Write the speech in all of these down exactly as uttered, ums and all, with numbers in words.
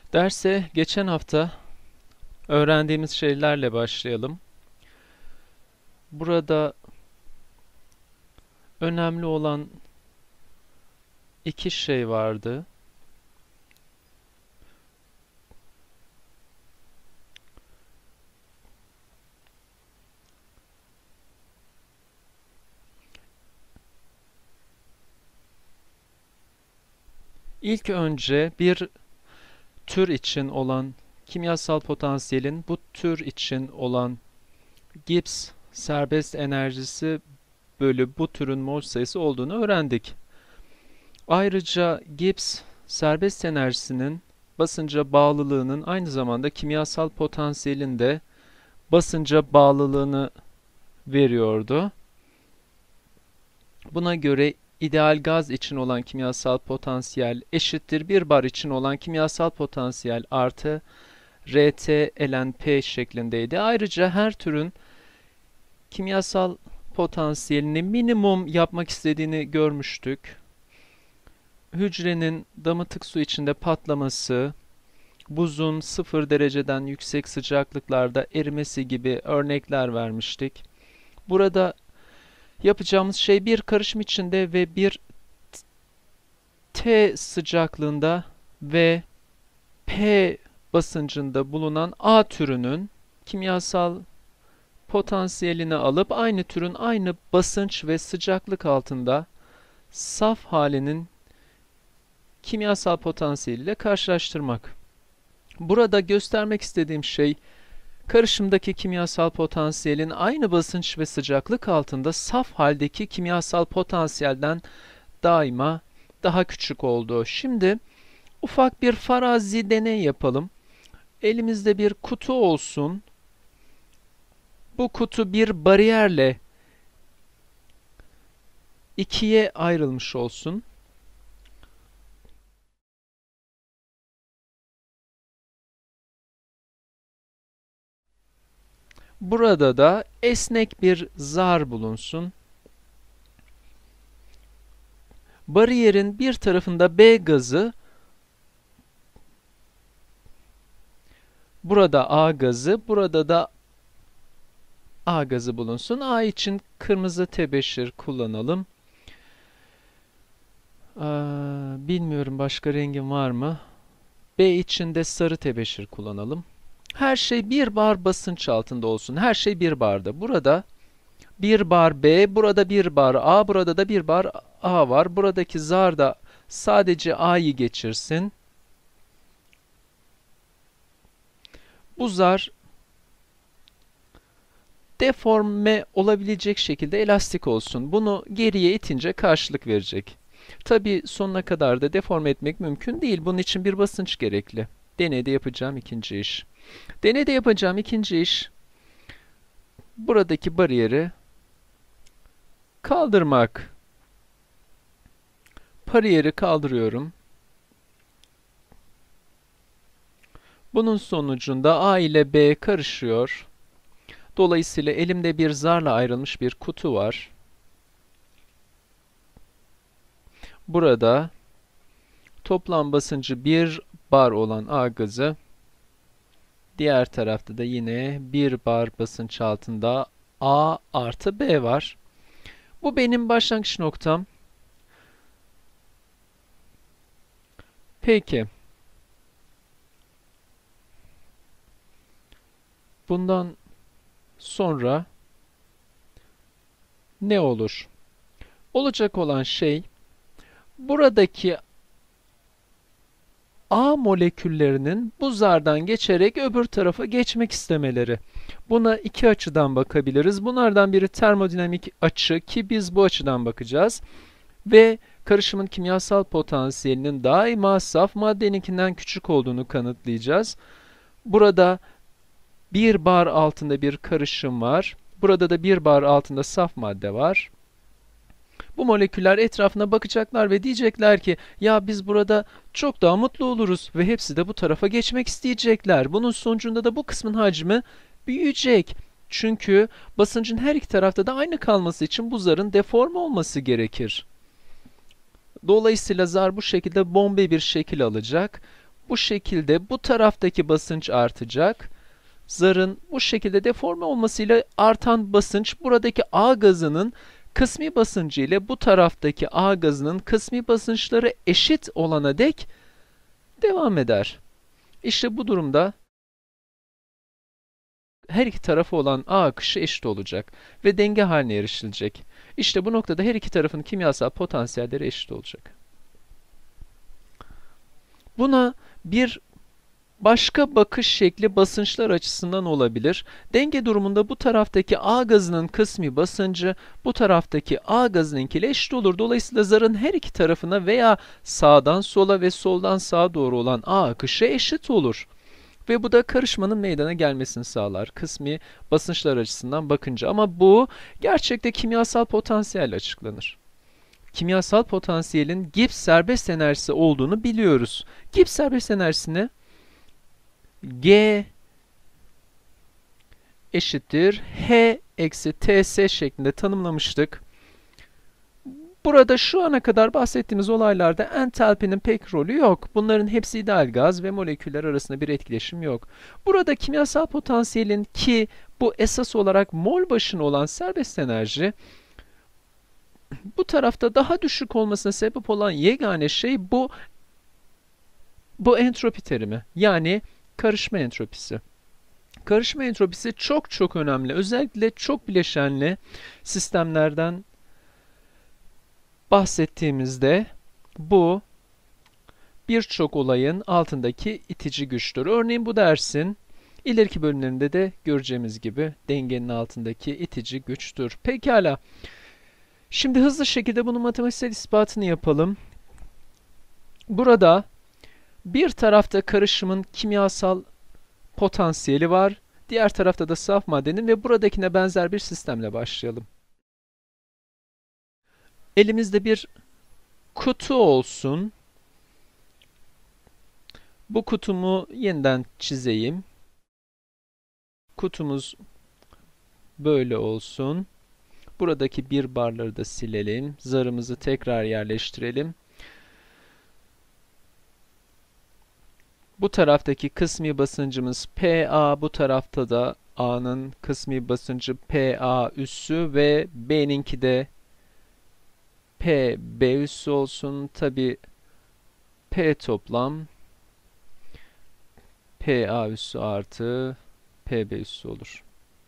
Derse geçen hafta öğrendiğimiz şeylerle başlayalım. Burada önemli olan iki şey vardı. İlk önce bir tür için olan kimyasal potansiyelin bu tür için olan Gibbs serbest enerjisi bölü bu türün mol sayısı olduğunu öğrendik. Ayrıca Gibbs serbest enerjisinin basınca bağlılığının aynı zamanda kimyasal potansiyelin de basınca bağlılığını veriyordu. Buna göre ideal gaz için olan kimyasal potansiyel eşittir bir bar için olan kimyasal potansiyel artı R T ln P şeklindeydi. Ayrıca her türün kimyasal potansiyelini minimum yapmak istediğini görmüştük. Hücrenin damıtık su içinde patlaması, buzun sıfır dereceden yüksek sıcaklıklarda erimesi gibi örnekler vermiştik. Burada yapacağımız şey bir karışım içinde ve bir T sıcaklığında ve P basıncında bulunan A türünün kimyasal potansiyelini alıp aynı türün aynı basınç ve sıcaklık altında saf halinin kimyasal potansiyeliyle karşılaştırmak. Burada göstermek istediğim şey karışımdaki kimyasal potansiyelin aynı basınç ve sıcaklık altında saf haldeki kimyasal potansiyelden daima daha küçük olduğu. Şimdi ufak bir farazi deney yapalım. Elimizde bir kutu olsun. Bu kutu bir bariyerle ikiye ayrılmış olsun. Burada da esnek bir zar bulunsun. Bariyerin bir tarafında B gazı, burada A gazı, burada da A gazı bulunsun. A için kırmızı tebeşir kullanalım. Ee, bilmiyorum başka rengin var mı? B için de sarı tebeşir kullanalım. Her şey bir bar basınç altında olsun. Her şey bir barda. Burada bir bar B, burada bir bar A, burada da bir bar A var. Buradaki zar da sadece A'yı geçirsin. Bu zar deforme olabilecek şekilde elastik olsun. Bunu geriye itince karşılık verecek. Tabi sonuna kadar da deforme etmek mümkün değil. Bunun için bir basınç gerekli. Deneyde yapacağım ikinci iş. Deneyde yapacağım ikinci iş buradaki bariyeri kaldırmak. Bariyeri kaldırıyorum. Bunun sonucunda A ile B karışıyor. Dolayısıyla elimde bir zarla ayrılmış bir kutu var. Burada toplam basıncı bir bar olan A gazı, diğer tarafta da yine bir bar basınç altında A artı B var. Bu benim başlangıç noktam. Peki. Bundan sonra ne olur? Olacak olan şey buradaki A moleküllerinin bu zardan geçerek öbür tarafa geçmek istemeleri. Buna iki açıdan bakabiliriz. Bunlardan biri termodinamik açı ki biz bu açıdan bakacağız. Ve karışımın kimyasal potansiyelinin daima saf maddeninkinden küçük olduğunu kanıtlayacağız. Burada bir bar altında bir karışım var. Burada da bir bar altında saf madde var. Bu moleküller etrafına bakacaklar ve diyecekler ki ya biz burada çok daha mutlu oluruz ve hepsi de bu tarafa geçmek isteyecekler. Bunun sonucunda da bu kısmın hacmi büyüyecek. Çünkü basıncın her iki tarafta da aynı kalması için bu zarın deforme olması gerekir. Dolayısıyla zar bu şekilde bombe bir şekil alacak. bu şekilde bu taraftaki basınç artacak. Zarın bu şekilde deforme olmasıyla artan basınç buradaki A gazının kısmi basıncı ile bu taraftaki A gazının kısmi basınçları eşit olana dek devam eder. İşte bu durumda her iki tarafı olan A akışı eşit olacak ve denge haline erişilecek. İşte bu noktada her iki tarafın kimyasal potansiyelleri eşit olacak. Buna bir başka bakış şekli basınçlar açısından olabilir. Denge durumunda bu taraftaki A gazının kısmi basıncı bu taraftaki A gazınınkiyle eşit olur. Dolayısıyla zarın her iki tarafına veya sağdan sola ve soldan sağa doğru olan A akışı eşit olur. Ve bu da karışmanın meydana gelmesini sağlar. Kısmi basınçlar açısından bakınca. Ama bu gerçekte kimyasal potansiyelle açıklanır. Kimyasal potansiyelin Gibbs serbest enerjisi olduğunu biliyoruz. Gibbs serbest enerjisini G eşittir H eksi T S şeklinde tanımlamıştık. Burada şu ana kadar bahsettiğimiz olaylarda entalpinin pek rolü yok. Bunların hepsi ideal gaz ve moleküller arasında bir etkileşim yok. Burada kimyasal potansiyelin, ki bu esas olarak mol başına olan serbest enerji, bu tarafta daha düşük olmasına sebep olan yegane şey bu bu entropi terimi. Yani karışma entropisi. Karışma entropisi çok çok önemli. Özellikle çok bileşenli sistemlerden bahsettiğimizde bu birçok olayın altındaki itici güçtür. Örneğin bu dersin ileriki bölümlerinde de göreceğimiz gibi dengenin altındaki itici güçtür. Pekala. Şimdi hızlı şekilde bunun matematiksel ispatını yapalım. Burada bir tarafta karışımın kimyasal potansiyeli var. Diğer tarafta da saf maddenin ve buradakine benzer bir sistemle başlayalım. Elimizde bir kutu olsun. Bu kutumu yeniden çizeyim. Kutumuz böyle olsun. Buradaki bir barları da silelim. Zarımızı tekrar yerleştirelim. Bu taraftaki kısmi basıncımız P A, bu tarafta da A'nın kısmi basıncı P A üssü ve B'ninki de P B üssü olsun. Tabi P toplam P A üssü artı P B üssü olur.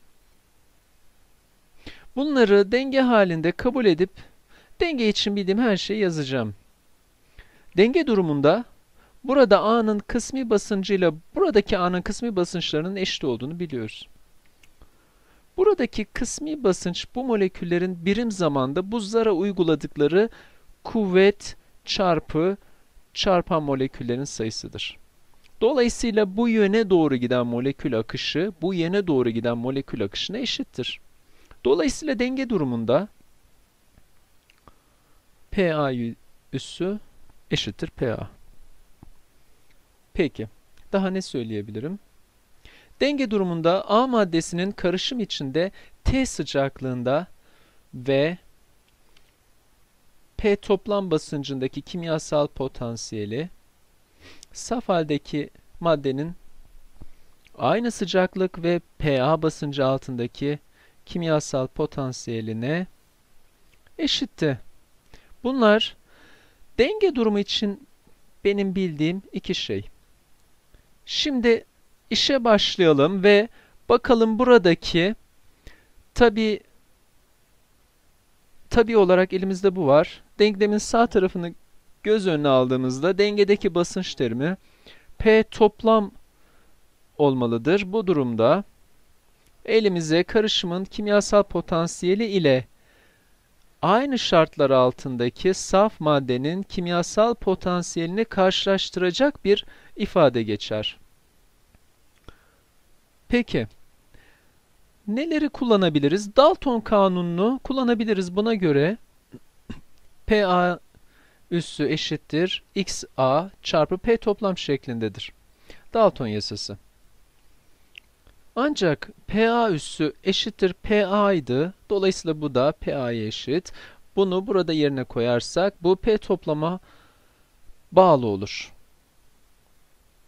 Bunları denge halinde kabul edip denge için bildiğim her şeyi yazacağım. Denge durumunda burada A'nın kısmi basıncıyla buradaki A'nın kısmi basınçlarının eşit olduğunu biliyoruz. Buradaki kısmi basınç bu moleküllerin birim zamanda bu zara uyguladıkları kuvvet çarpı çarpan moleküllerin sayısıdır. Dolayısıyla bu yöne doğru giden molekül akışı bu yöne doğru giden molekül akışına eşittir. Dolayısıyla denge durumunda P A üssü eşittir P A. Peki, daha ne söyleyebilirim? Denge durumunda A maddesinin karışım içinde T sıcaklığında ve P toplam basıncındaki kimyasal potansiyeli saf haldeki maddenin aynı sıcaklık ve P A basıncı altındaki kimyasal potansiyeline eşitti. Bunlar denge durumu için benim bildiğim iki şey. Şimdi işe başlayalım ve bakalım buradaki tabi tabi olarak elimizde bu var. Denklemin sağ tarafını göz önüne aldığımızda dengedeki basınç terimi P toplam olmalıdır. Bu durumda elimize karışımın kimyasal potansiyeli ile aynı şartlar altındaki saf maddenin kimyasal potansiyelini karşılaştıracak bir ifade geçer. Peki, neleri kullanabiliriz? Dalton kanununu kullanabiliriz. Buna göre P A üssü eşittir X A çarpı P toplam şeklindedir. Dalton yasası. Ancak P A üssü eşittir P A idi. Dolayısıyla bu da P A'ya eşit. Bunu burada yerine koyarsak bu P toplama bağlı olur.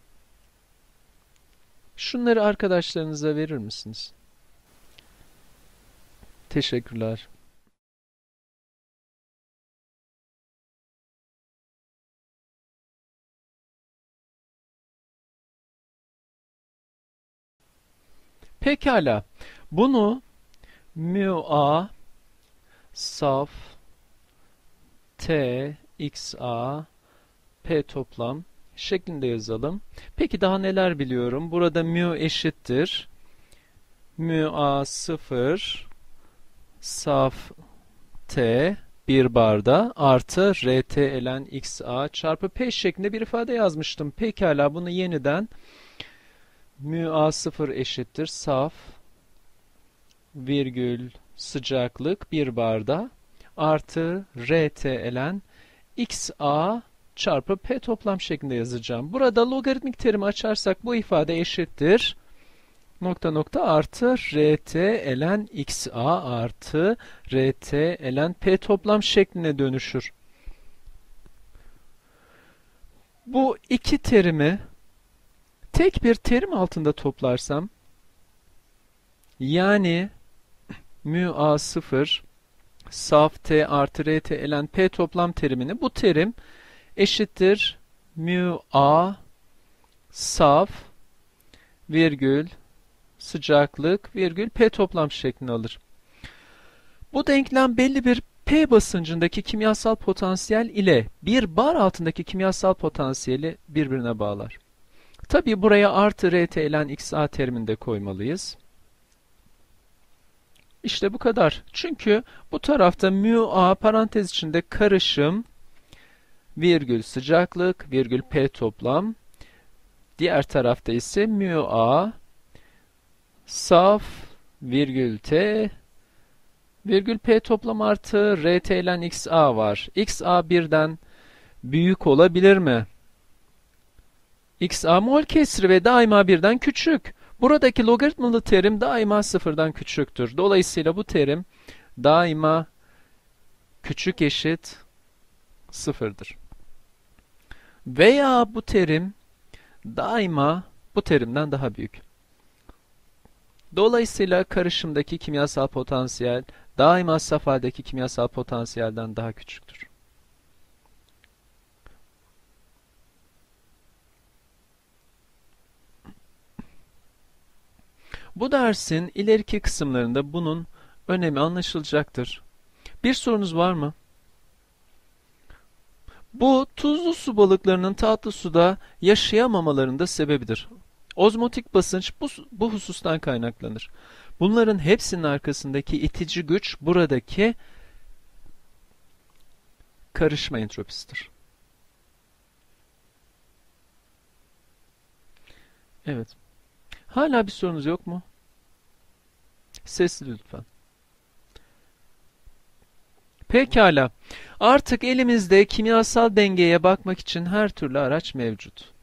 Şunları arkadaşlarınıza verir misiniz? Teşekkürler. Pekala. Bunu mu a saf t x a p toplam şeklinde yazalım. Peki daha neler biliyorum? Burada mu eşittir mu a sıfır saf t bir barda artı rt ln x a çarpı p şeklinde bir ifade yazmıştım. Pekala bunu yeniden mu a sıfır eşittir saf virgül sıcaklık bir barda artı rt ln x a çarpı p toplam şeklinde yazacağım. Burada logaritmik terimi açarsak bu ifade eşittir nokta nokta artı rt ln x a artı rt ln p toplam şekline dönüşür. Bu iki terimi tek bir terim altında toplarsam, yani mu a sıfır saf t artı rt ln p toplam terimini, bu terim eşittir mu a saf virgül sıcaklık virgül p toplam şeklini alır. Bu denklem belli bir P basıncındaki kimyasal potansiyel ile bir bar altındaki kimyasal potansiyeli birbirine bağlar. Tabii buraya artı rt ln x a terimini de koymalıyız. İşte bu kadar. Çünkü bu tarafta mu a parantez içinde karışım virgül sıcaklık virgül p toplam. Diğer tarafta ise mu a saf virgül t virgül p toplam artı rt ln x a var. X a birden büyük olabilir mi? X a mol kesri ve daima birden küçük. Buradaki logaritmalı terim daima sıfırdan küçüktür. Dolayısıyla bu terim daima küçük eşit sıfırdır. Veya bu terim daima bu terimden daha büyük. Dolayısıyla karışımdaki kimyasal potansiyel daima saf haldeki kimyasal potansiyelden daha küçüktür. Bu dersin ileriki kısımlarında bunun önemi anlaşılacaktır. Bir sorunuz var mı? Bu tuzlu su balıklarının tatlı suda yaşayamamalarının sebebidir. Ozmotik basınç bu, bu husustan kaynaklanır. Bunların hepsinin arkasındaki itici güç buradaki karışma entropisidir. Evet. Hala bir sorunuz yok mu? Sesli lütfen. Pekala. Artık elimizde kimyasal dengeye bakmak için her türlü araç mevcut.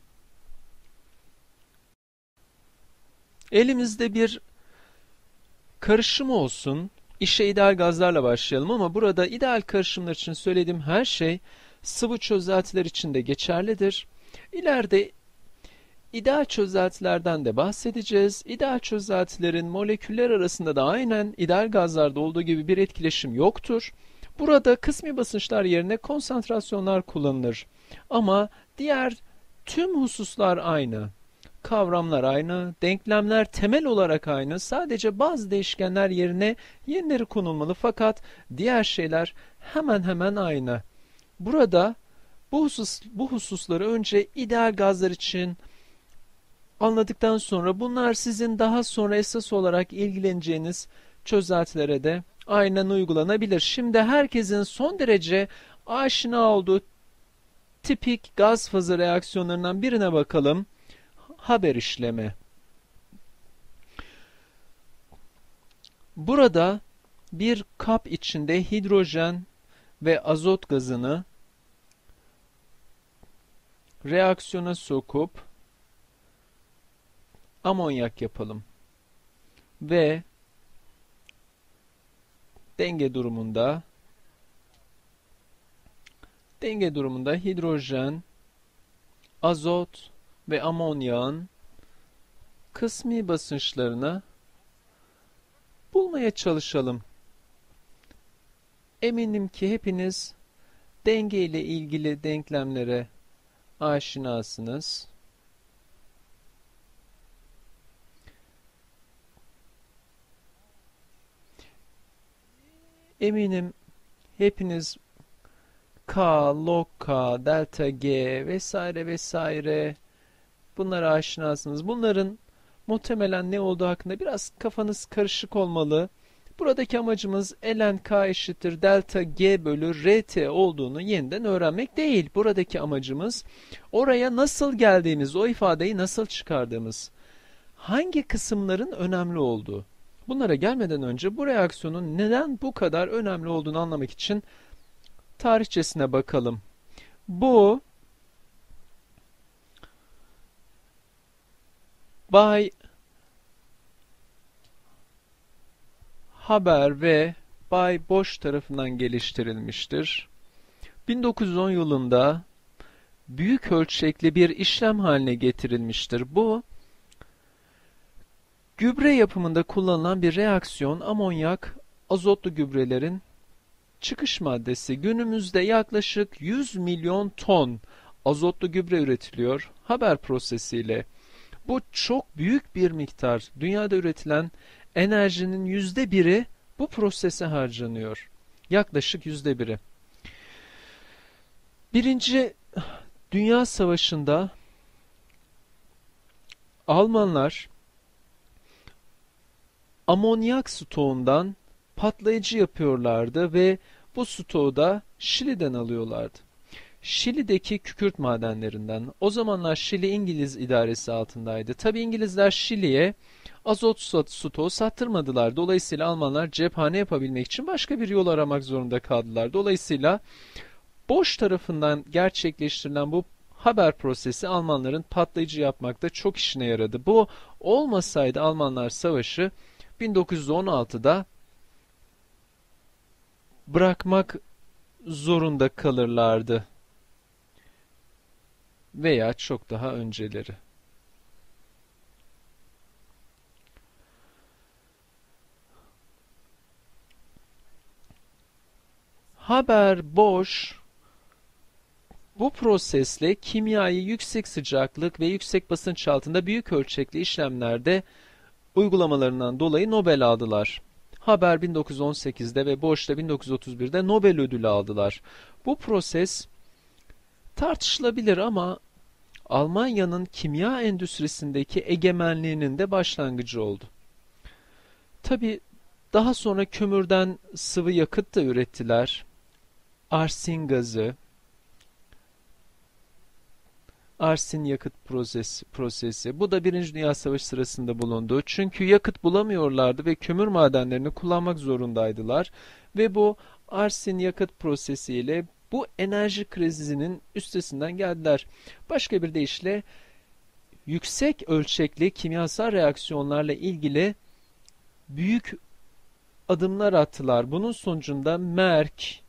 Elimizde bir karışım olsun. İşe ideal gazlarla başlayalım ama burada ideal karışımlar için söylediğim her şey sıvı çözeltiler için de geçerlidir. İleride ideal çözeltilerden de bahsedeceğiz. İdeal çözeltilerin moleküller arasında da aynen ideal gazlarda olduğu gibi bir etkileşim yoktur. Burada kısmi basınçlar yerine konsantrasyonlar kullanılır. Ama diğer tüm hususlar aynı. Kavramlar aynı, denklemler temel olarak aynı. Sadece bazı değişkenler yerine yenileri konulmalı fakat diğer şeyler hemen hemen aynı. Burada bu, husus, bu hususları önce ideal gazlar için anladıktan sonra bunlar sizin daha sonra esas olarak ilgileneceğiniz çözeltilere de aynen uygulanabilir. Şimdi herkesin son derece aşina olduğu tipik gaz fazı reaksiyonlarından birine bakalım. Haber işlemi. Burada bir kap içinde hidrojen ve azot gazını reaksiyona sokup amonyak yapalım. Ve denge durumunda denge durumunda hidrojen, azot ve amonyağın kısmi basınçlarını bulmaya çalışalım. Eminim ki hepiniz denge ile ilgili denklemlere aşinasınız. Eminim hepiniz K, log K, delta G vesaire vesaire bunlara aşinasınız. Bunların muhtemelen ne olduğu hakkında biraz kafanız karışık olmalı. Buradaki amacımız ln K eşittir delta G bölü R T olduğunu yeniden öğrenmek değil. Buradaki amacımız oraya nasıl geldiğimiz, o ifadeyi nasıl çıkardığımız, hangi kısımların önemli olduğu. Bunlara gelmeden önce bu reaksiyonun neden bu kadar önemli olduğunu anlamak için tarihçesine bakalım. Bu Bay Haber ve Bay Bosch tarafından geliştirilmiştir. bin dokuz yüz on yılında büyük ölçekli bir işlem haline getirilmiştir. Bu gübre yapımında kullanılan bir reaksiyon, amonyak azotlu gübrelerin çıkış maddesi. Günümüzde yaklaşık yüz milyon ton azotlu gübre üretiliyor Haber prosesiyle. Bu çok büyük bir miktar. Dünyada üretilen enerjinin yüzde biri bu prosese harcanıyor. Yaklaşık yüzde biri. Birinci Dünya Savaşı'nda Almanlar amonyak stoğundan patlayıcı yapıyorlardı ve bu stoğu da Şili'den alıyorlardı. Şili'deki kükürt madenlerinden. O zamanlar Şili İngiliz idaresi altındaydı. Tabi İngilizler Şili'ye azot stoğu sattırmadılar. Dolayısıyla Almanlar cephane yapabilmek için başka bir yol aramak zorunda kaldılar. Dolayısıyla Bosch tarafından gerçekleştirilen bu haber prosesi Almanların patlayıcı yapmakta çok işine yaradı. Bu olmasaydı Almanlar savaşı bin dokuz yüz on altıda bırakmak zorunda kalırlardı. Veya çok daha önceleri. Haber Bosch bu prosesle kimyayı yüksek sıcaklık ve yüksek basınç altında büyük ölçekli işlemlerde uygulamalarından dolayı Nobel aldılar. Haber bin dokuz yüz on sekizde ve Bosch da bin dokuz yüz otuz birde Nobel ödülü aldılar. Bu proses tartışılabilir ama Almanya'nın kimya endüstrisindeki egemenliğinin de başlangıcı oldu. Tabi daha sonra kömürden sıvı yakıt da ürettiler. Arsin gazı, arsin yakıt prosesi, prosesi. Bu da Birinci Dünya Savaşı sırasında bulundu. Çünkü yakıt bulamıyorlardı ve kömür madenlerini kullanmak zorundaydılar. Ve bu arsin yakıt prosesiyle bu enerji krizinin üstesinden geldiler. Başka bir deyişle yüksek ölçekli kimyasal reaksiyonlarla ilgili büyük adımlar attılar. Bunun sonucunda Merck,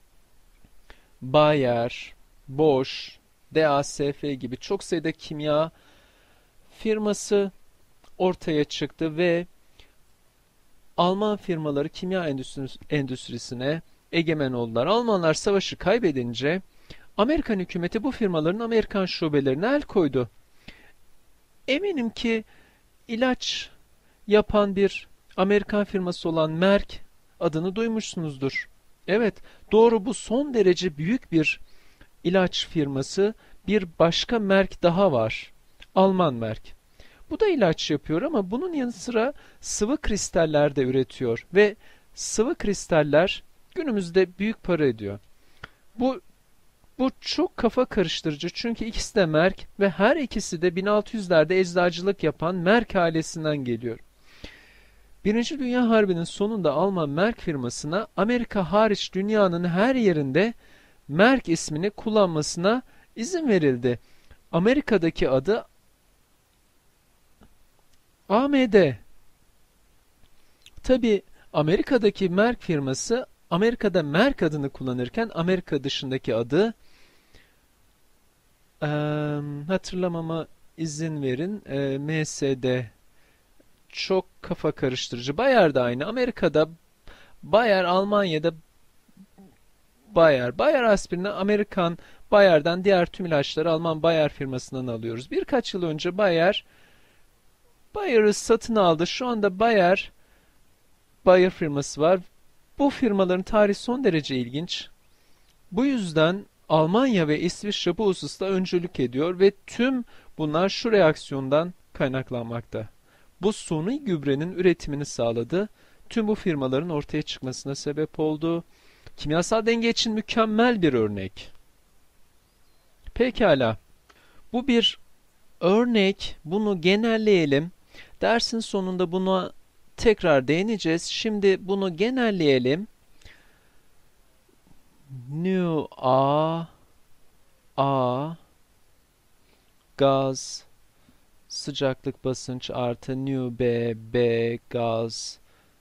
Bayer, Bosch, D A S F gibi çok sayıda kimya firması ortaya çıktı ve Alman firmaları kimya endüstrisine egemen oldular. Almanlar savaşı kaybedince Amerikan hükümeti bu firmaların Amerikan şubelerine el koydu. Eminim ki ilaç yapan bir Amerikan firması olan Merck adını duymuşsunuzdur. Evet, doğru, bu son derece büyük bir ilaç firması. Bir başka Merck daha var. Alman Merck. Bu da ilaç yapıyor ama bunun yanı sıra sıvı kristaller de üretiyor ve sıvı kristaller günümüzde büyük para ediyor. Bu bu çok kafa karıştırıcı çünkü ikisi de Merck ve her ikisi de bin altı yüzlerde eczacılık yapan Merck ailesinden geliyor. Birinci Dünya Harbi'nin sonunda Alman Merck firmasına Amerika hariç dünyanın her yerinde Merck ismini kullanmasına izin verildi. Amerika'daki adı A M D. Tabi Amerika'daki Merck firması Amerika'da Merck adını kullanırken Amerika dışındaki adı ee, hatırlamama izin verin. E, M S D çok kafa karıştırıcı. Bayer de aynı. Amerika'da Bayer, Almanya'da Bayer. Bayer aspirini Amerikan Bayer'den, diğer tüm ilaçları Alman Bayer firmasından alıyoruz. Birkaç yıl önce Bayer Bayer'ı satın aldı. Şu anda Bayer Bayer firması var. Bu firmaların tarihi son derece ilginç. Bu yüzden Almanya ve İsviçre bu hususta öncülük ediyor ve tüm bunlar şu reaksiyondan kaynaklanmakta. Bu suni gübrenin üretimini sağladı. Tüm bu firmaların ortaya çıkmasına sebep oldu. Kimyasal denge için mükemmel bir örnek. Pekala. Bu bir örnek. Bunu genelleyelim. Dersin sonunda buna tekrar değineceğiz. Şimdi bunu genelleyelim. Nu A A gaz sıcaklık basınç artı nu B B gaz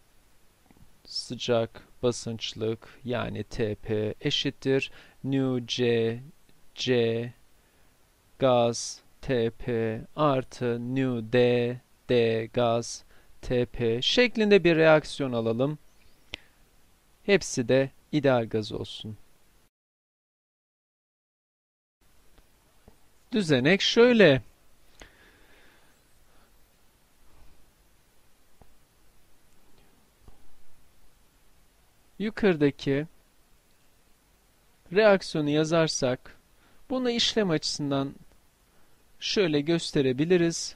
sıcak basınçlık yani T P eşittir nu C C gaz T P artı nu D D gaz T P şeklinde bir reaksiyon alalım. Hepsi de ideal gaz olsun. Düzenek şöyle. Yukarıdaki reaksiyonu yazarsak bunu işlem açısından şöyle gösterebiliriz.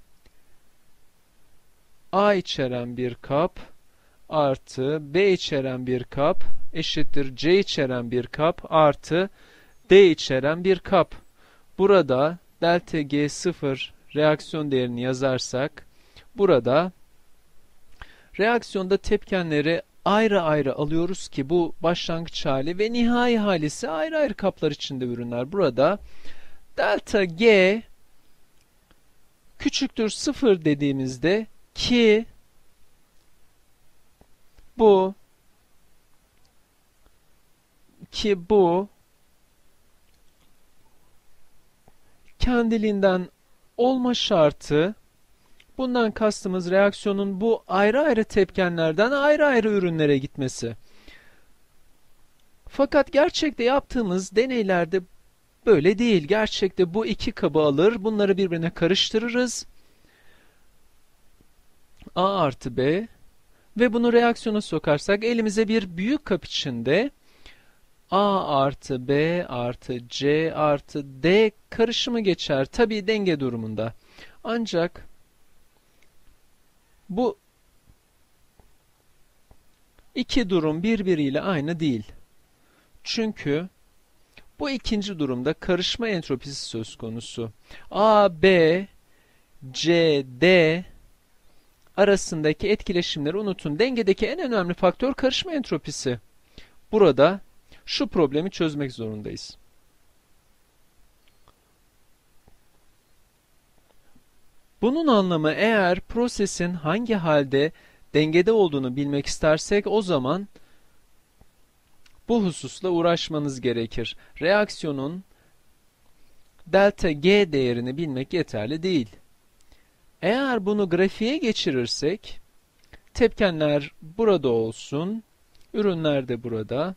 A içeren bir kap artı B içeren bir kap eşittir C içeren bir kap artı D içeren bir kap. Burada delta G sıfır reaksiyon değerini yazarsak burada reaksiyonda tepkenleri ayrı ayrı alıyoruz ki bu başlangıç hali ve nihai halisi ayrı ayrı kaplar içinde ürünler. Burada delta G küçüktür sıfır dediğimizde ki bu ki bu kendiliğinden olma şartı, bundan kastımız reaksiyonun bu ayrı ayrı tepkenlerden ayrı ayrı ürünlere gitmesi. Fakat gerçekte yaptığımız deneylerde böyle değil. Gerçekte bu iki kabı alır, bunları birbirine karıştırırız. A artı B ve bunu reaksiyona sokarsak elimize bir büyük kap içinde A artı B artı C artı D karışımı geçer. Tabii denge durumunda. Ancak bu iki durum birbiriyle aynı değil. Çünkü bu ikinci durumda karışma entropisi söz konusu. A, B, C, D arasındaki etkileşimleri unutun. Dengedeki en önemli faktör karışma entropisi. Burada şu problemi çözmek zorundayız. Bunun anlamı eğer prosesin hangi halde dengede olduğunu bilmek istersek o zaman bu hususla uğraşmanız gerekir. Reaksiyonun delta G değerini bilmek yeterli değil. Eğer bunu grafiğe geçirirsek tepkenler burada olsun, ürünler de burada.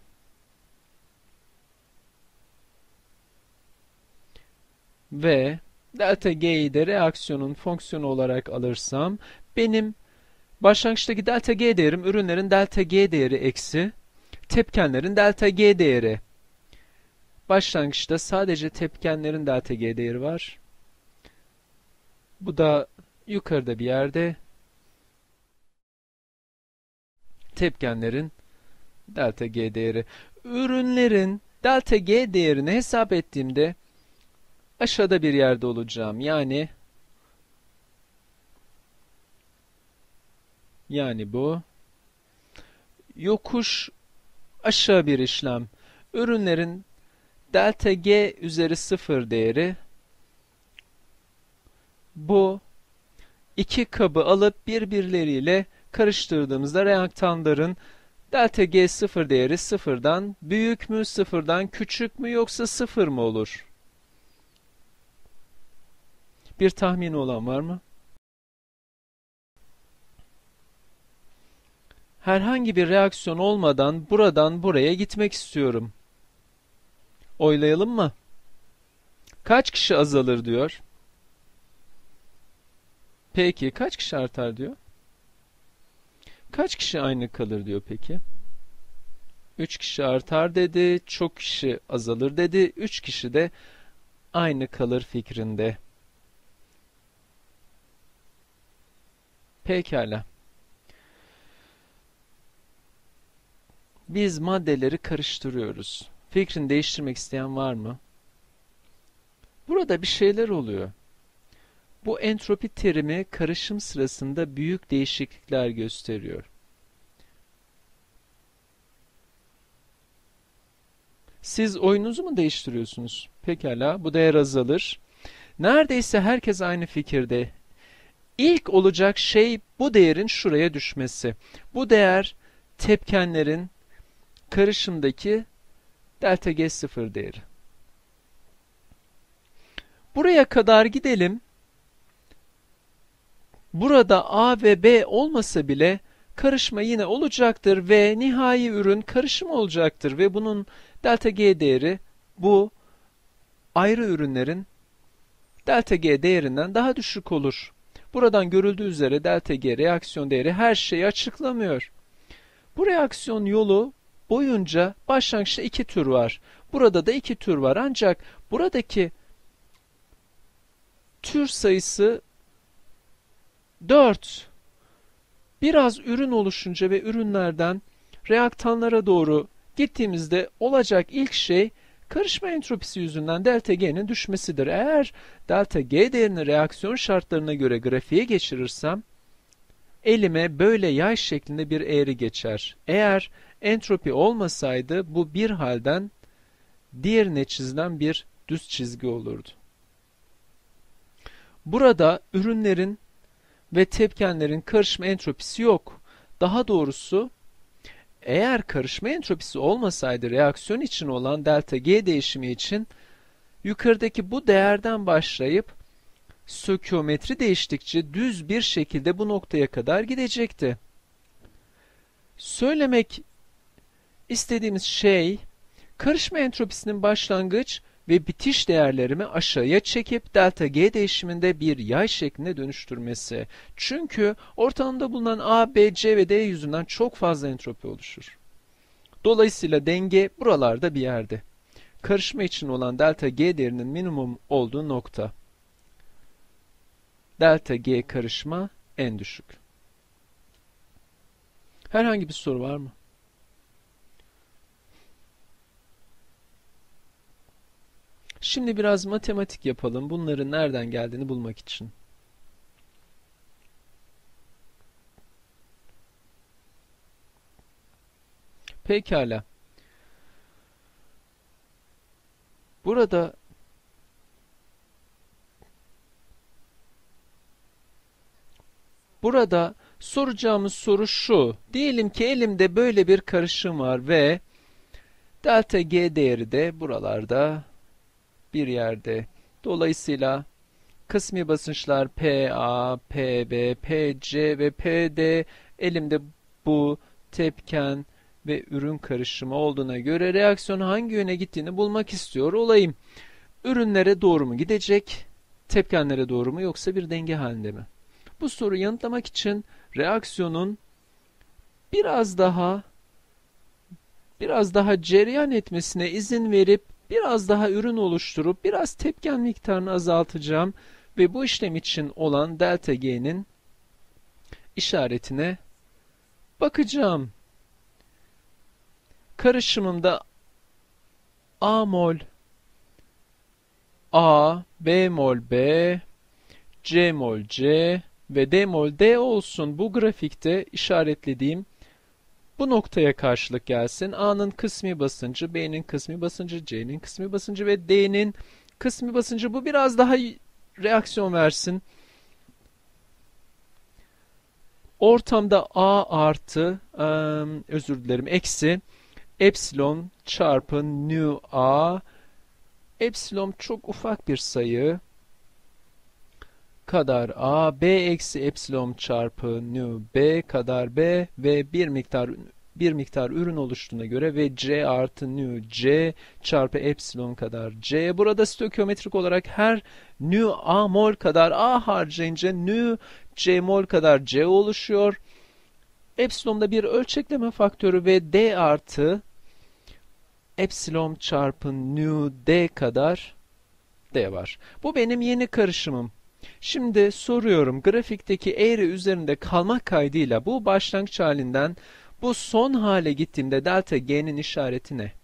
Ve delta G'yi de reaksiyonun fonksiyonu olarak alırsam benim başlangıçtaki delta G değerim ürünlerin delta G değeri eksi tepkenlerin delta G değeri. Başlangıçta sadece tepkenlerin delta G değeri var. Bu da yukarıda bir yerde tepkenlerin delta G değeri. Ürünlerin delta G değerini hesap ettiğimde aşağıda bir yerde olacağım. Yani yani bu yokuş aşağı bir işlem. Ürünlerin delta G üzeri sıfır değeri bu iki kabı alıp birbirleriyle karıştırdığımızda reaktanların delta G sıfır değeri sıfırdan büyük mü, sıfırdan küçük mü yoksa sıfır mı olur? Bir tahmini olan var mı? Herhangi bir reaksiyon olmadan buradan buraya gitmek istiyorum. Oylayalım mı? Kaç kişi azalır diyor. Peki kaç kişi artar diyor. Kaç kişi aynı kalır diyor peki. üç kişi artar dedi, çok kişi azalır dedi, üç kişi de aynı kalır fikrinde. Pekala. Biz maddeleri karıştırıyoruz. Fikrini değiştirmek isteyen var mı? Burada bir şeyler oluyor. Bu entropi terimi karışım sırasında büyük değişiklikler gösteriyor. Siz oyununuzu mu değiştiriyorsunuz? Pekala, bu değer azalır. Neredeyse herkes aynı fikirde. İlk olacak şey bu değerin şuraya düşmesi. Bu değer tepkenlerin karışımdaki delta G sıfır değeri. Buraya kadar gidelim. Burada A ve B olmasa bile karışma yine olacaktır ve nihai ürün karışım olacaktır ve bunun delta G değeri bu ayrı ürünlerin delta G değerinden daha düşük olur. Buradan görüldüğü üzere delta G reaksiyon değeri her şeyi açıklamıyor. Bu reaksiyon yolu boyunca başlangıçta iki tür var. Burada da iki tür var. Ancak buradaki tür sayısı dört. Biraz ürün oluşunca ve ürünlerden reaktanlara doğru gittiğimizde olacak ilk şey karışma entropisi yüzünden delta G'nin düşmesidir. Eğer delta G değerini reaksiyon şartlarına göre grafiğe geçirirsem elime böyle yay şeklinde bir eğri geçer. Eğer entropi olmasaydı bu bir halden diğerine çizilen bir düz çizgi olurdu. Burada ürünlerin ve tepkenlerin karışma entropisi yok. Daha doğrusu eğer karışma entropisi olmasaydı reaksiyon için olan delta G değişimi için yukarıdaki bu değerden başlayıp stökiyometri değiştikçe düz bir şekilde bu noktaya kadar gidecekti. Söylemek istediğimiz şey karışma entropisinin başlangıç ve bitiş değerlerimi aşağıya çekip delta G değişiminde bir yay şeklinde dönüştürmesi. Çünkü ortamda bulunan A, B, C ve D yüzünden çok fazla entropi oluşur. Dolayısıyla denge buralarda bir yerde. Karışma için olan delta G değerinin minimum olduğu nokta. Delta G karışma en düşük. Herhangi bir soru var mı? Şimdi biraz matematik yapalım. Bunların nereden geldiğini bulmak için. Pekala. Burada Burada soracağımız soru şu. Diyelim ki elimde böyle bir karışım var ve delta G değeri de buralarda bir yerde. Dolayısıyla kısmi basınçlar P A, P B, P C ve P D elimde bu tepken ve ürün karışımı olduğuna göre reaksiyon hangi yöne gittiğini bulmak istiyor olayım. Ürünlere doğru mu gidecek, tepkenlere doğru mu yoksa bir denge halinde mi? Bu soruyu yanıtlamak için reaksiyonun biraz daha biraz daha cereyan etmesine izin verip biraz daha ürün oluşturup biraz tepken miktarını azaltacağım ve bu işlem için olan delta G'nin işaretine bakacağım. Karışımımda A mol A, B mol B, C mol C ve D mol D olsun. Bu grafikte işaretlediğim bu noktaya karşılık gelsin. A'nın kısmi basıncı, B'nin kısmi basıncı, C'nin kısmi basıncı ve D'nin kısmi basıncı. Bu biraz daha reaksiyon versin. Ortamda A artı, ıı, özür dilerim, eksi epsilon çarpı nu A. Epsilon çok ufak bir sayı. kadar A, B eksi epsilon çarpı nu B kadar B ve bir miktar bir miktar ürün oluştuğuna göre ve C artı nu C çarpı epsilon kadar C. Burada stoichiometrik olarak her nu A mol kadar A harcayınca nu C mol kadar C oluşuyor. Epsilon da bir ölçekleme faktörü ve D artı epsilon çarpı nu D kadar D var. Bu benim yeni karışımım. Şimdi soruyorum, grafikteki eğri üzerinde kalmak kaydıyla bu başlangıç halinden bu son hale gittiğimde delta G'nin işareti ne?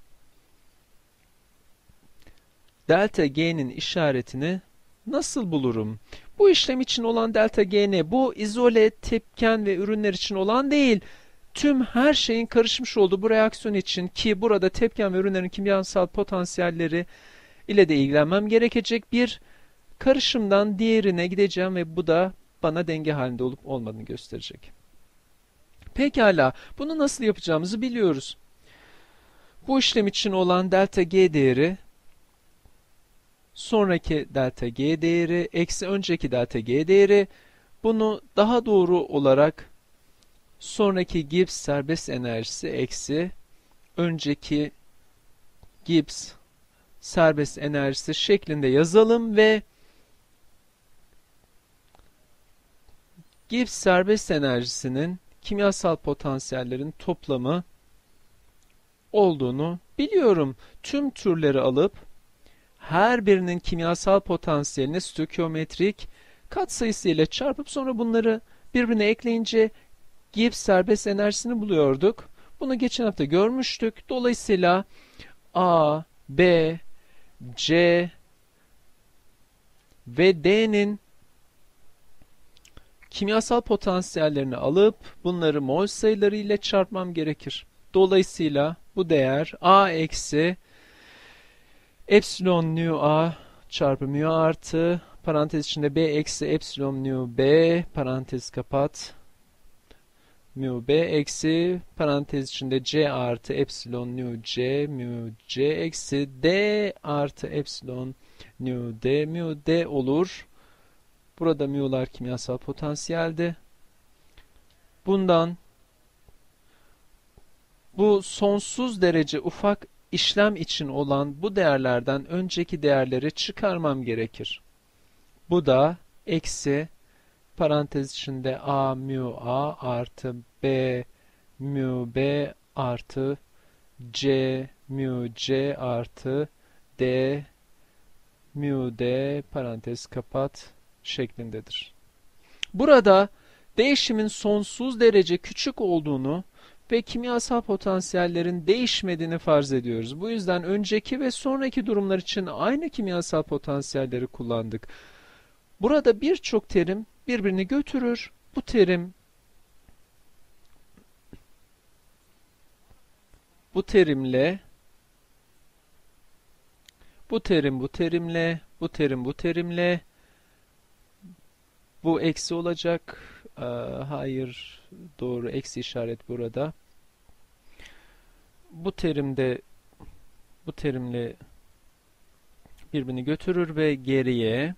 Delta G'nin işaretini nasıl bulurum? Bu işlem için olan delta G ne? Bu izole tepken ve ürünler için olan değil. Tüm her şeyin karışmış olduğu bu reaksiyon için, ki burada tepken ve ürünlerin kimyasal potansiyelleri ile de ilgilenmem gerekecek bir karışımdan diğerine gideceğim ve bu da bana denge halinde olup olmadığını gösterecek. Pekala, bunu nasıl yapacağımızı biliyoruz. Bu işlem için olan delta G değeri, sonraki delta G değeri, eksi önceki delta G değeri, bunu daha doğru olarak sonraki Gibbs serbest enerjisi eksi önceki Gibbs serbest enerjisi şeklinde yazalım ve Gibbs serbest enerjisinin kimyasal potansiyellerin toplamı olduğunu biliyorum. Tüm türleri alıp her birinin kimyasal potansiyelini stoichiometrik katsayısı ile çarpıp sonra bunları birbirine ekleyince Gibbs serbest enerjisini buluyorduk. Bunu geçen hafta görmüştük. Dolayısıyla A, B, C ve D'nin kimyasal potansiyellerini alıp bunları mol sayıları ile çarpmam gerekir. Dolayısıyla bu değer A eksi epsilon nu A çarpı mu artı parantez içinde B eksi epsilon nu B parantez kapat mu B eksi parantez içinde C artı epsilon nu C mu C eksi D artı epsilon nu D mu D olur. Burada mu'lar kimyasal potansiyeldi. Bundan bu sonsuz derece ufak işlem için olan bu değerlerden önceki değerleri çıkarmam gerekir. Bu da eksi parantez içinde A mu A artı B mu B artı C mu C artı D mu D parantez kapat şeklindedir. Burada değişimin sonsuz derece küçük olduğunu ve kimyasal potansiyellerin değişmediğini farz ediyoruz. Bu yüzden önceki ve sonraki durumlar için aynı kimyasal potansiyelleri kullandık. Burada birçok terim birbirini götürür. Bu terim bu terimle bu terim bu terimle bu terim bu terimle bu eksi olacak. Ee, hayır, doğru, eksi işaret burada. Bu terimde bu terimle birbirini götürür ve geriye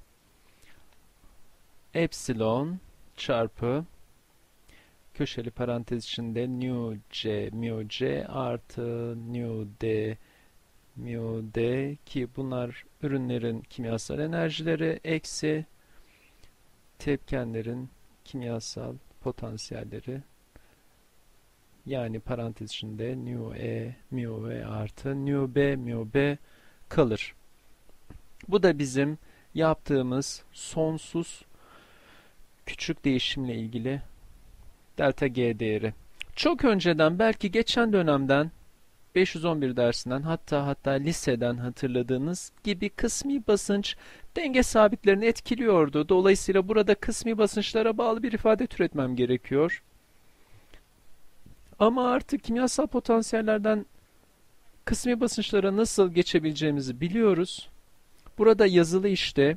epsilon çarpı köşeli parantez içinde nu C mu C artı nu D mu D, ki bunlar ürünlerin kimyasal enerjileri eksi tepkenlerin kimyasal potansiyelleri, yani parantez içinde nu E mu E artı nu B mu B kalır. Bu da bizim yaptığımız sonsuz küçük değişimle ilgili delta G değeri. Çok önceden, belki geçen dönemden beş yüz on bir dersinden, hatta hatta liseden hatırladığınız gibi kısmi basınç denge sabitlerini etkiliyordu. Dolayısıyla burada kısmi basınçlara bağlı bir ifade türetmem gerekiyor. Ama artık kimyasal potansiyellerden kısmi basınçlara nasıl geçebileceğimizi biliyoruz. Burada yazılı işte.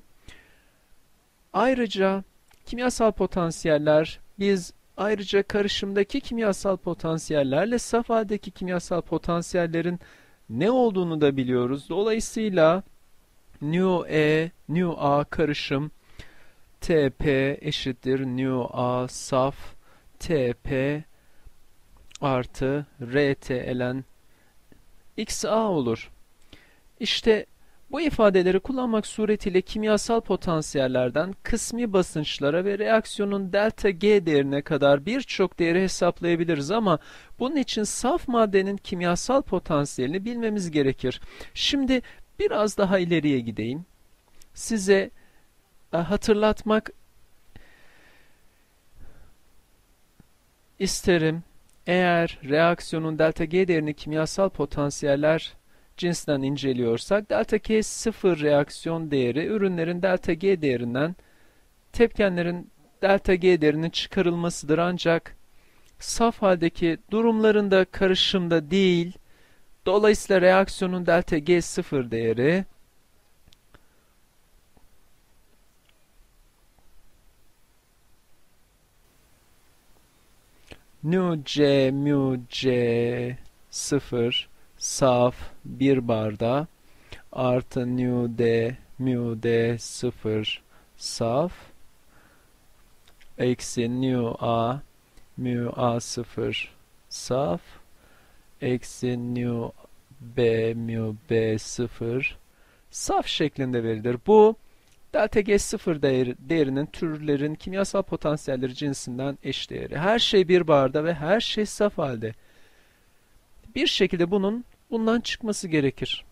Ayrıca kimyasal potansiyeller, biz ayrıca karışımdaki kimyasal potansiyellerle saf haldeki kimyasal potansiyellerin ne olduğunu da biliyoruz. Dolayısıyla nu E, nu A karışım T P eşittir nu A saf T P artı R T ln X A olur. İşte bu ifadeleri kullanmak suretiyle kimyasal potansiyellerden kısmi basınçlara ve reaksiyonun delta G değerine kadar birçok değeri hesaplayabiliriz ama bunun için saf maddenin kimyasal potansiyelini bilmemiz gerekir. Şimdi biraz daha ileriye gideyim. Size hatırlatmak isterim. Eğer reaksiyonun delta G değerini kimyasal potansiyeller cinsinden inceliyorsak, delta K sıfır reaksiyon değeri ürünlerin delta G değerinden tepkenlerin delta G değerinin çıkarılmasıdır. Ancak saf haldeki durumlarında karışımda değil. Dolayısıyla reaksiyonun delta G sıfır değeri nu C mu C sıfır saf bir barda artı nu D mu D sıfır saf eksi nu A mu A sıfır saf eksi nu B mu B sıfır saf şeklinde verilir. Bu delta G sıfır değeri, değerinin türlerin kimyasal potansiyelleri cinsinden eşdeğeri. Her şey bir barda ve her şey saf halde. Bir şekilde bunun bundan çıkması gerekir.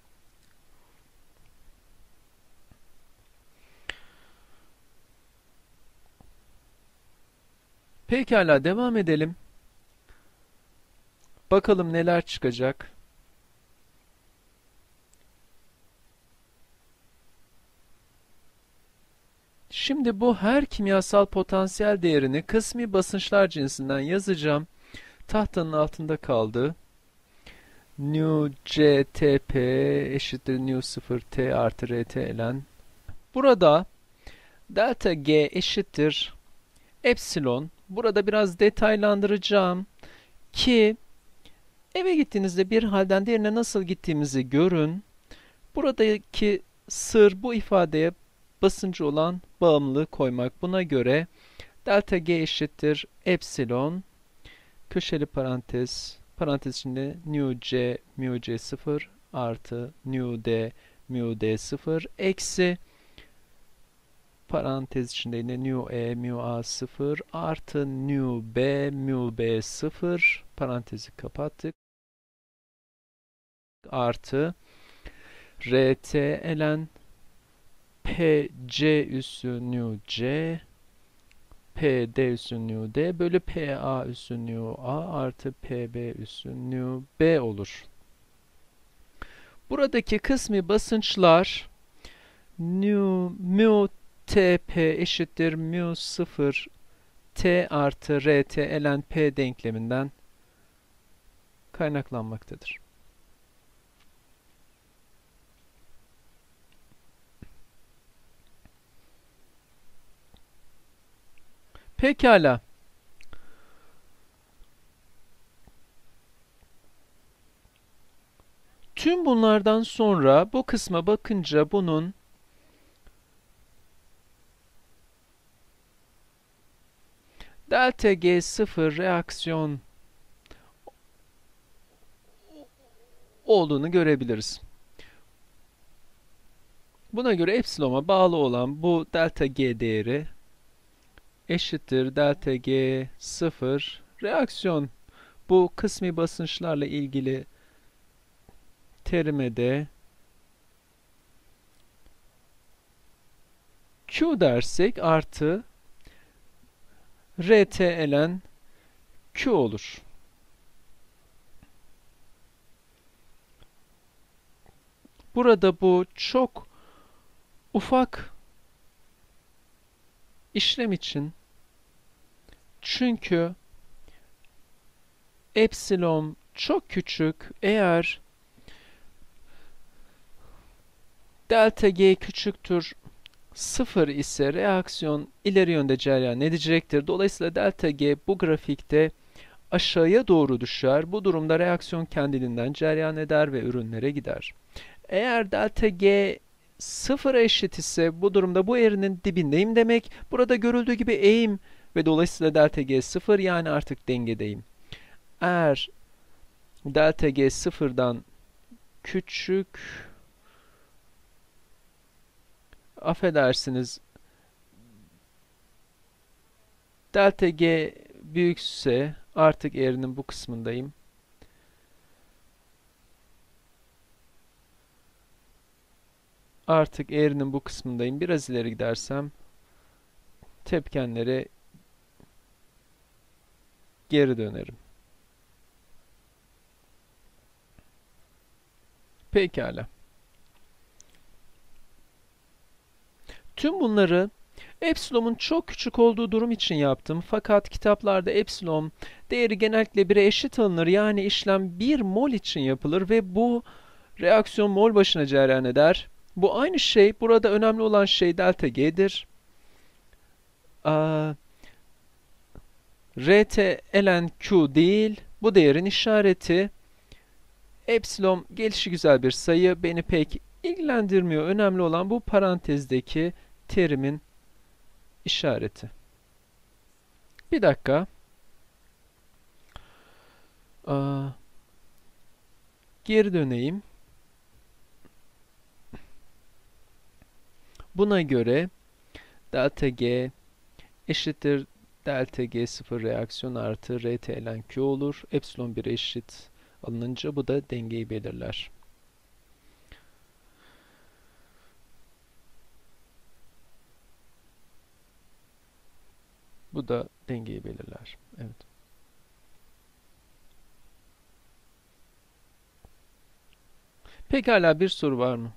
Pekala, devam edelim. Bakalım neler çıkacak. Şimdi bu her kimyasal potansiyel değerini kısmi basınçlar cinsinden yazacağım. Tahtanın altında kaldı. Nu C T P eşittir nu sıfır T artı R T ln. Burada delta G eşittir epsilon. Burada biraz detaylandıracağım ki eve gittiğinizde bir halden diğerine nasıl gittiğimizi görün. Buradaki sır bu ifadeye basıncı olan bağımlılığı koymak. Buna göre delta G eşittir epsilon köşeli parantez parantez içinde nu C mu C sıfır artı nu D mu D sıfır eksi parantez içinde yine nu E mu A sıfır artı nu B mu B sıfır parantezi kapattık artı R T ln P C üssü nu C P D üssü nu D bölü P A üssü nu A artı P B üssü nu B olur. Buradaki kısmi basınçlar nu mu T P eşittir mu sıfır T artı R T ln P denkleminden kaynaklanmaktadır. Pekala. Tüm bunlardan sonra bu kısma bakınca bunun delta G sıfır reaksiyon olduğunu görebiliriz. Buna göre epsilon'a bağlı olan bu delta G değeri eşittir delta G sıfır reaksiyon. Bu kısmi basınçlarla ilgili terime de Q dersek artı R T ln Q olur. Burada bu çok ufak işlem için, çünkü epsilon çok küçük, eğer delta G küçüktür sıfır ise reaksiyon ileri yönde cereyan edecektir. Dolayısıyla delta G bu grafikte aşağıya doğru düşer. Bu durumda reaksiyon kendiliğinden cereyan eder ve ürünlere gider. Eğer delta G sıfıra eşit ise bu durumda bu eğrinin dibindeyim demek. Burada görüldüğü gibi eğim ve dolayısıyla delta G sıfır, yani artık dengedeyim. Eğer delta G sıfırdan küçük, affedersiniz, delta G büyükse artık eğrinin bu kısmındayım. Artık eğrinin bu kısmındayım. Biraz ileri gidersem tepkenlere geri dönerim. Pekala. Tüm bunları epsilonun çok küçük olduğu durum için yaptım. Fakat kitaplarda epsilon değeri genellikle bire eşit alınır. Yani işlem bir mol için yapılır ve bu reaksiyon mol başına cereyan eder. Bu aynı şey. Burada önemli olan şey delta G'dir. Aa, R T ln Q değil. Bu değerin işareti. Epsilon gelişigüzel bir sayı. Beni pek ilgilendirmiyor. Önemli olan bu parantezdeki terimin işareti. Bir dakika. Aa, geri döneyim. Buna göre delta G eşittir delta G sıfır reaksiyon artı R T ln Q olur. Epsilon bire eşit alınınca bu da dengeyi belirler. Bu da dengeyi belirler. Evet. Pekala, bir soru var mı?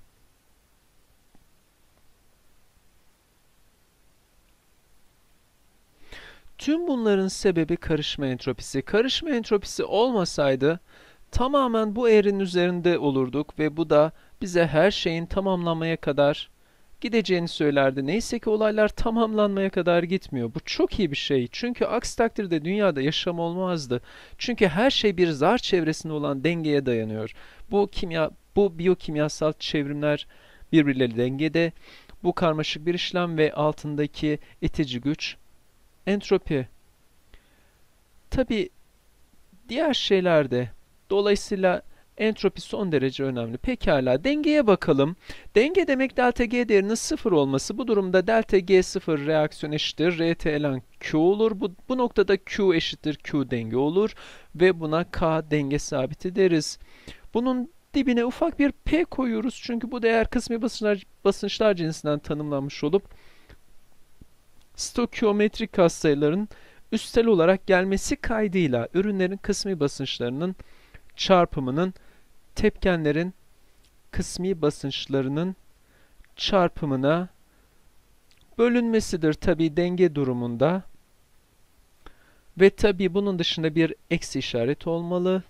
Tüm bunların sebebi karışma entropisi. Karışma entropisi olmasaydı tamamen bu eğrinin üzerinde olurduk ve bu da bize her şeyin tamamlanmaya kadar gideceğini söylerdi. Neyse ki olaylar tamamlanmaya kadar gitmiyor. Bu çok iyi bir şey. Çünkü aksi takdirde dünyada yaşam olmazdı. Çünkü her şey bir zar çevresinde olan dengeye dayanıyor. Bu kimya, bu biyokimyasal çevrimler birbirleriyle dengede. Bu karmaşık bir işlem ve altındaki itici güç entropi. Tabi diğer şeyler de. Dolayısıyla entropi son derece önemli. Pekala, dengeye bakalım. Denge demek delta G değerinin sıfır olması. Bu durumda delta G sıfır reaksiyon eşittir R T ln Q olur. Bu, bu noktada Q eşittir Q denge olur. Ve buna K denge sabiti deriz. Bunun dibine ufak bir P koyuyoruz. Çünkü bu değer kısmi basınçlar, basınçlar cinsinden tanımlanmış olup stokyometrik katsayıların üstel olarak gelmesi kaydıyla ürünlerin kısmi basınçlarının çarpımının tepkenlerin kısmi basınçlarının çarpımına bölünmesidir tabi denge durumunda. Ve tabi bunun dışında bir eksi işareti olmalı.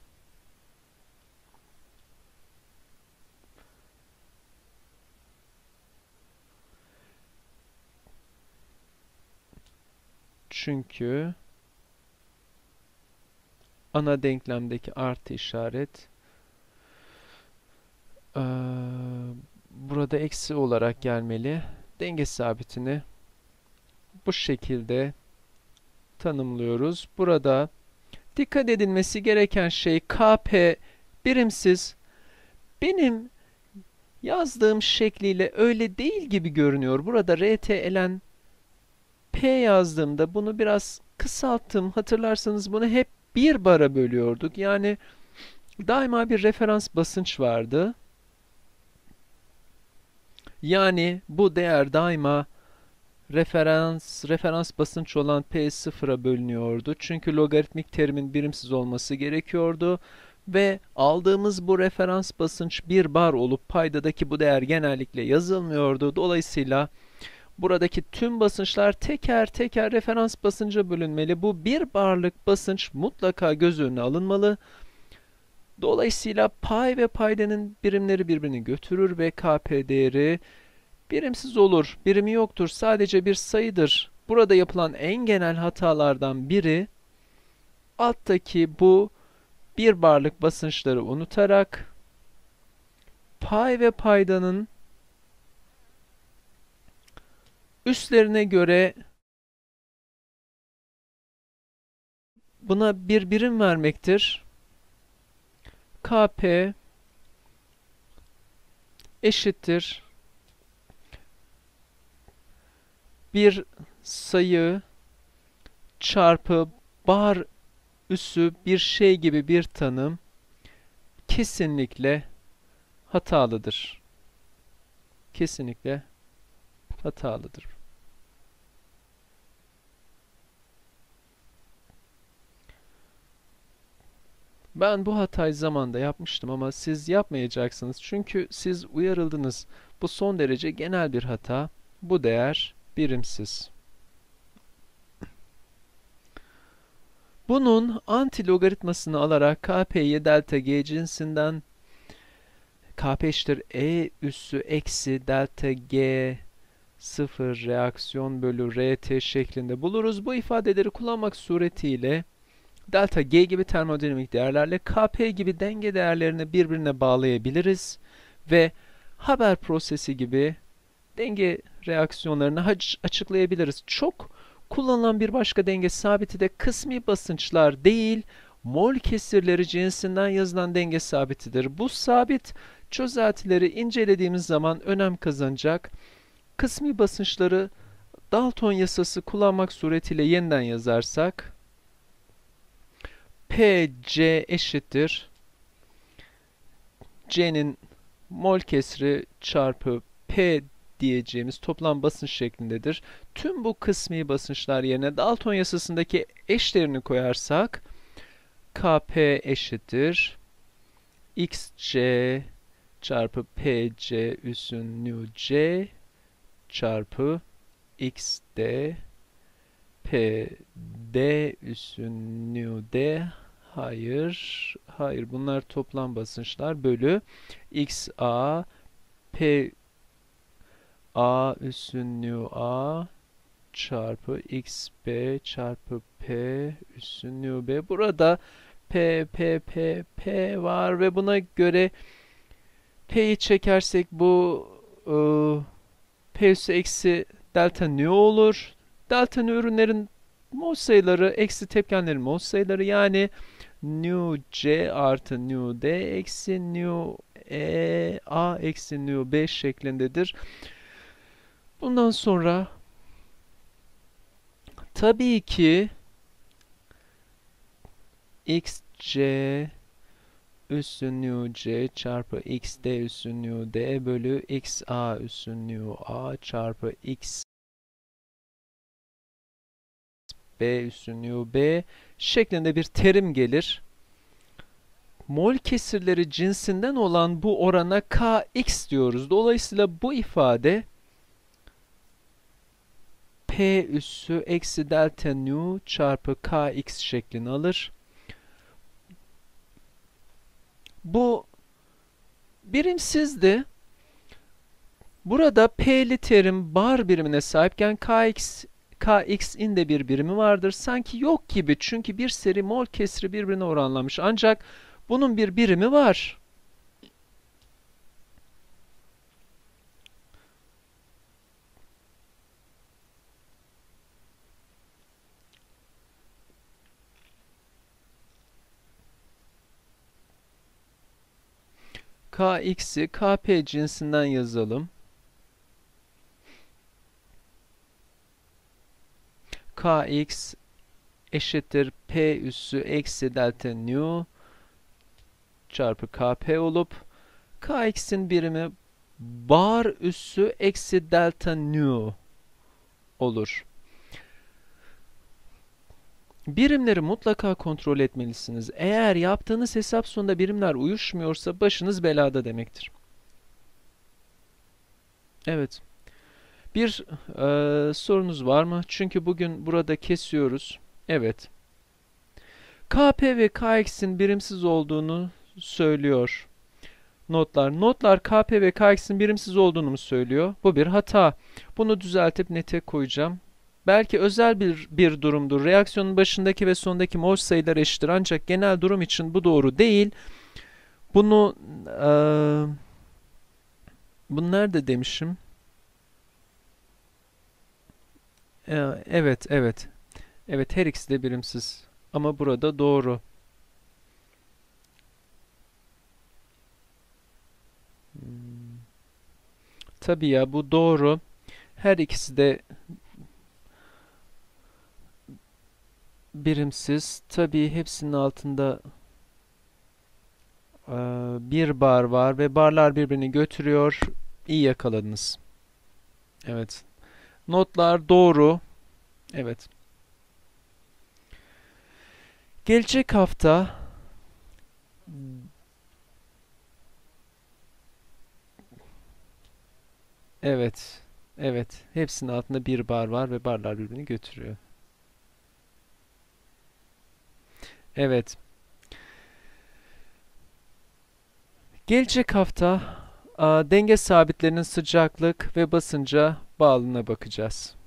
Çünkü ana denklemdeki artı işaret ee, burada eksi olarak gelmeli. Denge sabitini bu şekilde tanımlıyoruz. Burada dikkat edilmesi gereken şey K P birimsiz. Benim yazdığım şekliyle öyle değil gibi görünüyor. Burada R T ln P yazdığımda bunu biraz kısalttım. Hatırlarsanız bunu hep bir bara bölüyorduk. Yani daima bir referans basınç vardı. Yani bu değer daima referans referans basınç olan P sıfıra bölünüyordu. Çünkü logaritmik terimin birimsiz olması gerekiyordu. Ve aldığımız bu referans basınç bir bar olup paydadaki bu değer genellikle yazılmıyordu. Dolayısıyla buradaki tüm basınçlar teker teker referans basınca bölünmeli. Bu bir barlık basınç mutlaka göz önüne alınmalı. Dolayısıyla pay ve paydanın birimleri birbirini götürür ve K P değeri birimsiz olur. Birimi yoktur. Sadece bir sayıdır. Burada yapılan en genel hatalardan biri alttaki bu bir barlık basınçları unutarak pay ve paydanın Üslerine göre buna bir birim vermektir. Kp eşittir bir sayı çarpı bar üssü bir şey gibi bir tanım kesinlikle hatalıdır. Kesinlikle hatalıdır. Ben bu hatayı zamanında yapmıştım ama siz yapmayacaksınız. Çünkü siz uyarıldınız. Bu son derece genel bir hata. Bu değer birimsiz. Bunun antilogaritmasını alarak Kp'yi delta G cinsinden Kp eşittir E üssü eksi delta G sıfır reaksiyon bölü Rt şeklinde buluruz. Bu ifadeleri kullanmak suretiyle delta G gibi termodinamik değerlerle Kp gibi denge değerlerini birbirine bağlayabiliriz ve Haber prosesi gibi denge reaksiyonlarını açıklayabiliriz. Çok kullanılan bir başka denge sabiti de kısmi basınçlar değil, mol kesirleri cinsinden yazılan denge sabitidir. Bu sabit çözeltileri incelediğimiz zaman önem kazanacak. Kısmi basınçları Dalton yasası kullanmak suretiyle yeniden yazarsak Pc eşittir C'nin mol kesri çarpı P diyeceğimiz toplam basınç şeklindedir. Tüm bu kısmi basınçlar yerine Dalton yasasındaki eşlerini koyarsak Kp eşittir Xc çarpı Pc üssün nu c çarpı Xd Pd üssün nu d. Hayır, hayır bunlar toplam basınçlar bölü Xa P A üssün nu A çarpı Xb çarpı P üssün nu B. Burada P, P, P, P var ve buna göre P'yi çekersek bu e, P üssü eksi delta nu olur. Delta nu ürünlerin mol sayıları eksi tepkenlerin mol sayıları yani nu C artı nu D eksi nu E A eksi nu B şeklindedir. Bundan sonra tabii ki Xc üssü nu C çarpı Xd üssü nu D bölü Xa üssü nu A çarpı Xb üssü nu B şeklinde bir terim gelir. Mol kesirleri cinsinden olan bu orana Kx diyoruz. Dolayısıyla bu ifade P üssü eksi delta nu çarpı Kx şeklini alır. Bu birimsizdi. Burada P'li terim bar birimine sahipken Kx, Kx'in de bir birimi vardır. Sanki yok gibi çünkü bir seri mol kesri birbirine oranlamış. Ancak bunun bir birimi var. Kx'i Kp cinsinden yazalım. Kx eşittir P üssü eksi delta nu çarpı Kp olup Kx'in birimi bar üssü eksi delta nu olur. Birimleri mutlaka kontrol etmelisiniz. Eğer yaptığınız hesap sonunda birimler uyuşmuyorsa başınız belada demektir. Evet. Bir e, sorunuz var mı? Çünkü bugün burada kesiyoruz. Evet. Kp ve Kx'in birimsiz olduğunu söylüyor. Notlar. Notlar Kp ve Kx'in birimsiz olduğunu mu söylüyor? Bu bir hata. Bunu düzeltip nete koyacağım. Belki özel bir, bir durumdur. Reaksiyonun başındaki ve sondaki mol sayıları eşittir. Ancak genel durum için bu doğru değil. Bunu e, bunu nerede demişim? Ee, evet, evet. Evet, her ikisi de birimsiz. Ama burada doğru. Hmm, tabii ya, bu doğru. Her ikisi de birimsiz. Tabii hepsinin altında e, bir bar var ve barlar birbirini götürüyor. İyi yakaladınız. Evet. Notlar doğru. Evet. Gelecek hafta evet. Evet. Hepsinin altında bir bar var ve barlar birbirini götürüyor. Evet. Gelecek hafta a, denge sabitlerinin sıcaklık ve basınca bağlılığına bakacağız.